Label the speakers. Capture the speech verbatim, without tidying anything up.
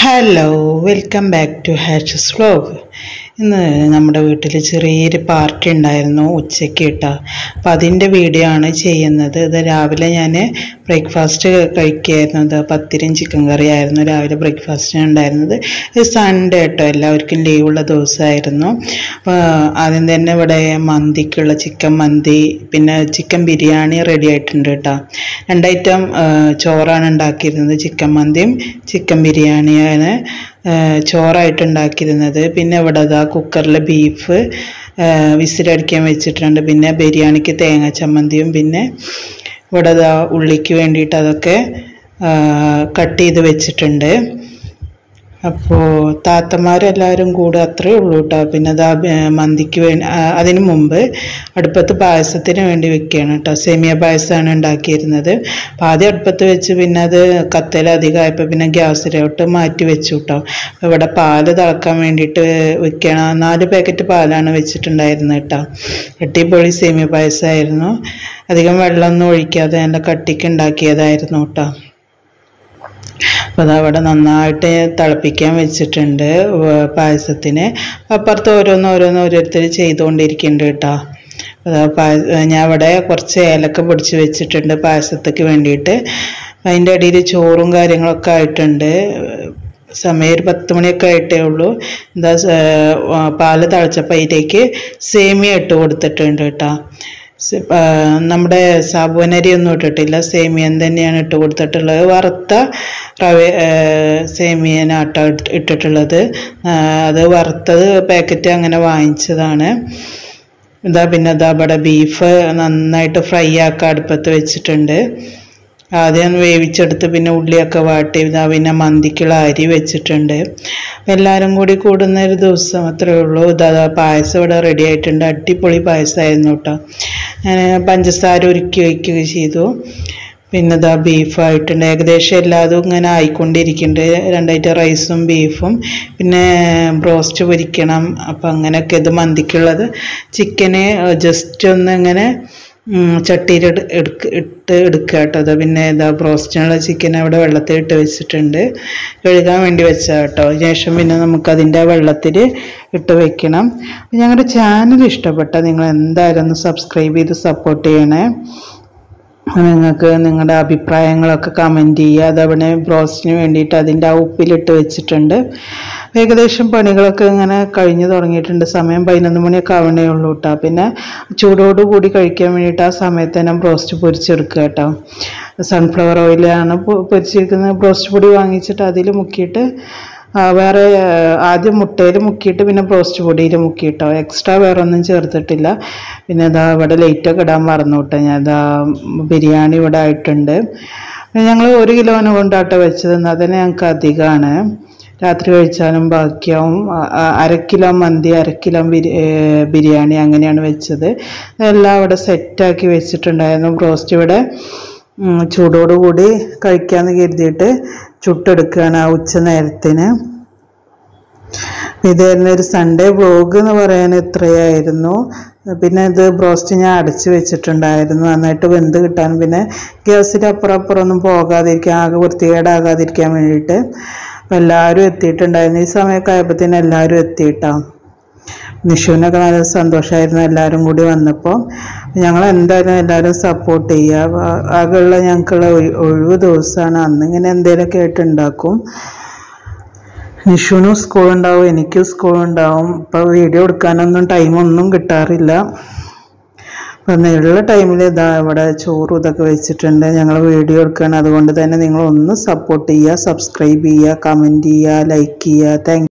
Speaker 1: Hello, welcome back to ഹാച്ചസ് vlog. ഇന്ന് നമ്മുടെ വീട്ടിൽ ചെറിയൊരു പാർട്ടി ഉണ്ടായിരുന്നു ഉച്ചയ്ക്ക് കേട്ടോ. അപ്പം അതിൻ്റെ വീഡിയോ ആണ് ചെയ്യുന്നത്. ഇത് രാവിലെ ഞാൻ ബ്രേക്ക്ഫാസ്റ്റ് കഴിക്കുകയായിരുന്നു. ഇത് പത്തിരിയും ചിക്കൻ കറി ആയിരുന്നു രാവിലെ ബ്രേക്ക്ഫാസ്റ്റിന് ഉണ്ടായിരുന്നത്. ഇത് സൺഡേ കേട്ടോ, എല്ലാവർക്കും ലീവുള്ള ദിവസമായിരുന്നു. അപ്പോൾ ആദ്യം തന്നെ ഇവിടെ മന്തിക്കുള്ള ചിക്കൻ മന്തി, പിന്നെ ചിക്കൻ ബിരിയാണി റെഡി ആയിട്ടുണ്ട് കേട്ടോ. രണ്ട് ഐറ്റം ചോറാണ് ഉണ്ടാക്കിയിരുന്നത്. ചിക്കൻ മന്തിയും ചിക്കൻ ബിരിയാണിയാണ് ചോറായിട്ട് ഉണ്ടാക്കിയിരുന്നത്. പിന്നെ ഇവിടെ ഇതാ കുക്കറിൽ ബീഫ് വിസിലടിക്കാൻ വെച്ചിട്ടുണ്ട്. പിന്നെ ബിരിയാണിക്ക് തേങ്ങ ചമ്മന്തിയും, പിന്നെ ഇവിടെ ഇതാ ഉള്ളിക്ക് വേണ്ടിയിട്ട് അതൊക്കെ കട്ട് ചെയ്ത് വെച്ചിട്ടുണ്ട്. അപ്പോൾ താത്തമാരെല്ലാവരും കൂടെ അത്രയേ ഉള്ളൂ കേട്ടോ. പിന്നെ അതാ മന്തിക്ക് വേണ്ടി അതിന് മുമ്പ് അടുപ്പത്ത് പായസത്തിന് വേണ്ടി വെക്കുകയാണ് കേട്ടോ. സേമിയ പായസമാണ് ഉണ്ടാക്കിയിരുന്നത്. അപ്പോൾ ആദ്യം അടുപ്പത്ത് വെച്ച് പിന്നെ അത് കത്തലധികമായപ്പോൾ പിന്നെ ഗ്യാസിലോട്ട് മാറ്റി വെച്ചു കേട്ടോ. അപ്പോൾ ഇവിടെ പാല് തിളക്കാൻ വേണ്ടിയിട്ട് വെക്കണം. നാല് പാക്കറ്റ് പാലാണ് വെച്ചിട്ടുണ്ടായിരുന്നത് കേട്ടോ. അടിപൊളി സേമിയ പായസമായിരുന്നു. അധികം വെള്ളമൊന്നും ഒഴിക്കാതെ നല്ല കട്ടിക്ക് ഉണ്ടാക്കിയതായിരുന്നു കേട്ടോ. അപ്പോൾ അതവിടെ നന്നായിട്ട് തിളപ്പിക്കാൻ വെച്ചിട്ടുണ്ട് പായസത്തിന്. അപ്പുറത്ത് ഓരോന്ന് ഓരോന്ന് ഓരോരുത്തർ ചെയ്തുകൊണ്ടിരിക്കുന്നുണ്ട് കേട്ടോ. പായ ഞാൻ ഇവിടെ കുറച്ച് ഏലക്ക പൊടിച്ച് വെച്ചിട്ടുണ്ട് പായസത്തേക്ക് വേണ്ടിയിട്ട്. അതിൻ്റെ ഇടയിൽ ചോറും കാര്യങ്ങളൊക്കെ ആയിട്ടുണ്ട്. സമയം ഒരു പത്ത് മണിയൊക്കെ ആയിട്ടേ ഉള്ളൂ. എന്താ പാല് തിളച്ചപ്പോൾ അതിലേക്ക് സേമിയ ഇട്ട് കൊടുത്തിട്ടുണ്ട് കേട്ടോ. നമ്മുടെ സാബുനരി ഒന്നും ഇട്ടിട്ടില്ല, സേമിയൻ തന്നെയാണ് ഇട്ട് കൊടുത്തിട്ടുള്ളത്. വറുത്ത റവ സേമിയനാട്ടോ ഇട്ടിട്ടുള്ളത്. അത് വറുത്തത് പാക്കറ്റ് അങ്ങനെ വാങ്ങിച്ചതാണ്. ഇതാ പിന്നെ ഇതാ ഇവിടെ ബീഫ് നന്നായിട്ട് ഫ്രൈ ആക്കാൻ അടുപ്പത്ത് വെച്ചിട്ടുണ്ട്. ആദ്യം വേവിച്ചെടുത്ത് പിന്നെ ഉള്ളിയൊക്കെ വാട്ടി ഇതാ പിന്നെ മന്തിക്കുള്ള അരി വെച്ചിട്ടുണ്ട്. എല്ലാവരും കൂടി കൂടുന്ന ഒരു ദിവസം അത്രയേ ഉള്ളൂ. ഇതാ പായസം ഇവിടെ റെഡി ആയിട്ടുണ്ട്. അടിപൊളി പായസമായിരുന്നു കേട്ടോ. ഞാൻ പഞ്ചസാര ഉരുക്കി വയ്ക്കുക ചെയ്തു. പിന്നെ ഇതാ ബീഫായിട്ടുണ്ട്. ഏകദേശം എല്ലാതും ഇങ്ങനെ ആയിക്കൊണ്ടിരിക്കുന്നുണ്ട്. രണ്ടായിട്ട് റൈസും ബീഫും, പിന്നെ ബ്രോസ്റ്റ് പൊരിക്കണം. അപ്പം അങ്ങനെയൊക്കെ ഇത് മന്തിക്കുള്ളത്. ചിക്കന് ജസ്റ്റ് ഒന്ന് ഇങ്ങനെ ചട്ടിയിൽ എടുക്ക ഇട്ട് എടുക്കുക കേട്ടോ. അത് പിന്നെ ഇതാ ബ്രോസ്റ്റിനുള്ള ചിക്കൻ അവിടെ വെള്ളത്തിൽ ഇട്ട് വെച്ചിട്ടുണ്ട്, കഴുകാൻ വേണ്ടി വെച്ചാൽ കേട്ടോ. ശേഷം പിന്നെ നമുക്കതിൻ്റെ വെള്ളത്തിൽ ഇട്ട് വെക്കണം. ഞങ്ങളുടെ ചാനൽ ഇഷ്ടപ്പെട്ടാൽ നിങ്ങൾ എന്തായാലും ഒന്ന് സബ്സ്ക്രൈബ് ചെയ്ത് സപ്പോർട്ട് ചെയ്യണേ. നിങ്ങൾക്ക് നിങ്ങളുടെ അഭിപ്രായങ്ങളൊക്കെ കമൻറ്റ് ചെയ്യുക. അതവിടെ ബ്രോസ്റ്റിന് വേണ്ടിയിട്ട് അതിൻ്റെ ആ ഉപ്പിലിട്ട് വെച്ചിട്ടുണ്ട്. ഏകദേശം പണികളൊക്കെ ഇങ്ങനെ കഴിഞ്ഞ് തുടങ്ങിയിട്ടുണ്ട്. സമയം പതിനൊന്ന് മണിയൊക്കെ ആവണേ ഉള്ളൂ കേട്ടോ. പിന്നെ ചൂടോടുകൂടി കഴിക്കാൻ വേണ്ടിയിട്ട് ആ സമയത്ത് തന്നെ ബ്രോസ്റ്റ് പൊരിച്ചെടുക്കുക കേട്ടോ. സൺഫ്ലവർ ഓയിലാണ് പൊരിച്ചിരിക്കുന്നത്. ബ്രോസ്റ്റ് പൊടി വാങ്ങിച്ചിട്ട് അതിൽ മുക്കിയിട്ട് വേറെ ആദ്യം മുട്ടയിൽ മുക്കിയിട്ട് പിന്നെ ബ്രോസ്റ്റ് പൊടിയിൽ മുക്കിയിട്ടോ. എക്സ്ട്രാ വേറെ ഒന്നും ചേർത്തിട്ടില്ല. പിന്നെ അതാ ഇവിടെ ലൈറ്റൊക്കെ ഇടാൻ മറന്നു കേട്ടോ. ഞാൻ അതാ ബിരിയാണി ഇവിടെ ആയിട്ടുണ്ട്. ഞങ്ങൾ ഒരു കിലോനെ കൊണ്ടാട്ടോ വെച്ചത്. അതിന് ഞങ്ങൾക്ക് അധികമാണ്. രാത്രി കഴിച്ചാലും ബാക്കിയാവും. അര കിലോ മന്തി, അര കിലോ ബിരിയാണി അങ്ങനെയാണ് വെച്ചത്. എല്ലാം ഇവിടെ സെറ്റാക്കി വെച്ചിട്ടുണ്ടായിരുന്നു. ബ്രോസ്റ്റ് ഇവിടെ ചൂടോടുകൂടി കഴിക്കാമെന്ന് കരുതിയിട്ട് ചുട്ടെടുക്കുകയാണ് ആ ഉച്ച നേരത്തിന്. ഇതായിരുന്നു ഒരു സൺഡേ വ്ലോഗ് എന്ന് പറയാൻ ഇത്രയായിരുന്നു. പിന്നെ ഇത് ബ്രോസ്റ്റ് ഞാൻ അടച്ച് വെച്ചിട്ടുണ്ടായിരുന്നു നന്നായിട്ട് വെന്ത് കിട്ടാൻ. പിന്നെ ഗ്യാസിൻ്റെ അപ്പുറം അപ്പുറം ഒന്നും പോകാതിരിക്കാൻ, ആകെ വൃത്തികേടാകാതിരിക്കാൻ വേണ്ടിയിട്ട്. അപ്പോൾ എല്ലാവരും എത്തിയിട്ടുണ്ടായിരുന്നു. ഈ സമയമൊക്കെ ആയപ്പോഴത്തേനും എല്ലാവരും എത്തിയിട്ടാണ്. നിഷുവിനൊക്കെ നല്ല സന്തോഷമായിരുന്നു എല്ലാവരും കൂടി വന്നപ്പോൾ. ഞങ്ങൾ എന്തായാലും എല്ലാവരും സപ്പോർട്ട് ചെയ്യുക. ആകെയുള്ള ഞങ്ങൾക്കുള്ള ഒഴിവ് ദിവസമാണ്. അന്നിങ്ങനെ എന്തെങ്കിലുമൊക്കെ ആയിട്ട് ഉണ്ടാക്കും. നിഷുവിനും സ്കൂളുണ്ടാവും, എനിക്കും സ്കൂളുണ്ടാവും. ഇപ്പോൾ വീഡിയോ എടുക്കാനൊന്നും ടൈമൊന്നും കിട്ടാറില്ല. അപ്പം ഉള്ള ടൈമിൽ ഇതാ ഇവിടെ ചോറും ഇതൊക്കെ വെച്ചിട്ടുണ്ട്. ഞങ്ങൾ വീഡിയോ എടുക്കുകയാണ്. അതുകൊണ്ട് തന്നെ നിങ്ങളൊന്ന് സപ്പോർട്ട് ചെയ്യുക, സബ്സ്ക്രൈബ് ചെയ്യുക, കമൻറ്റ് ചെയ്യുക, ലൈക്ക് ചെയ്യുക. താങ്ക്